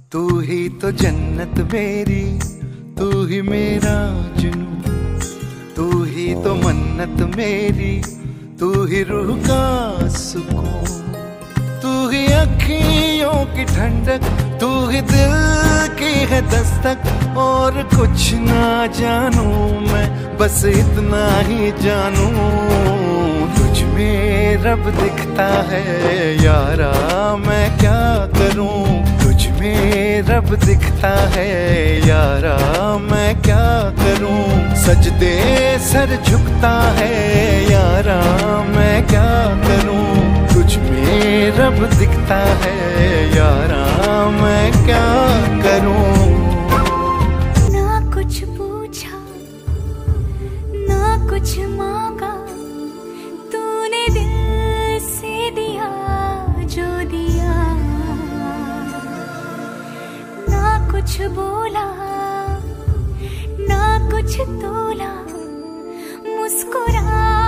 तू ही तो जन्नत मेरी, तू ही मेरा जुनून, तू ही तो मन्नत मेरी, तू ही रूह का सुकून, तू ही अखियों की ठंडक, तू ही दिल की है दस्तक। और कुछ ना जानू मैं, बस इतना ही जानू, तुझ में रब दिखता है यारा, मैं क्या करूं। तुझ में रब दिखता है यारा, मैं क्या करूं। सजदे सर झुकता है यारा, मैं क्या करूं। तुझ में रब दिखता है यारा, मैं क्या करूं। ना कुछ पूछा ना कुछ मांगा, तूने दिल से दिया जो दिया। ना कुछ बोला ना कुछ तोला, मुस्कुरा